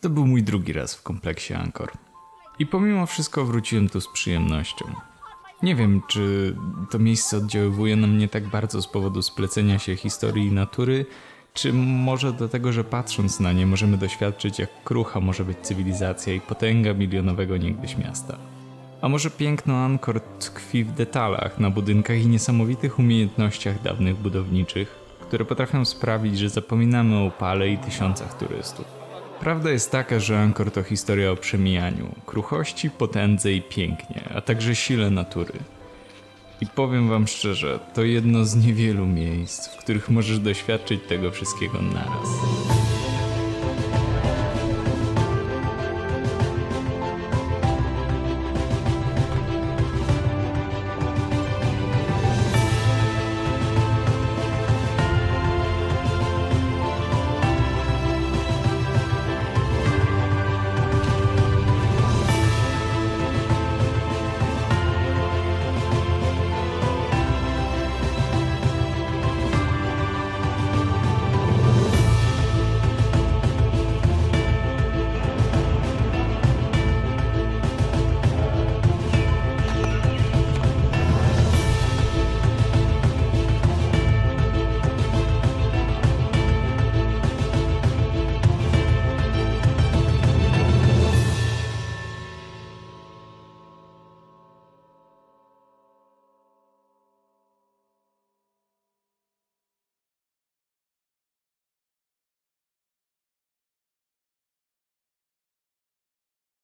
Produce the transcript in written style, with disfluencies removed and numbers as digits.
To był mój drugi raz w kompleksie Angkor. I pomimo wszystko wróciłem tu z przyjemnością. Nie wiem, czy to miejsce oddziaływuje na mnie tak bardzo z powodu splecenia się historii i natury, czy może dlatego, że patrząc na nie możemy doświadczyć, jak krucha może być cywilizacja i potęga milionowego niegdyś miasta. A może piękno Angkor tkwi w detalach na budynkach i niesamowitych umiejętnościach dawnych budowniczych, które potrafią sprawić, że zapominamy o upale i tysiącach turystów. Prawda jest taka, że Angkor to historia o przemijaniu, kruchości, potędze i pięknie, a także sile natury. I powiem wam szczerze, to jedno z niewielu miejsc, w których możesz doświadczyć tego wszystkiego naraz.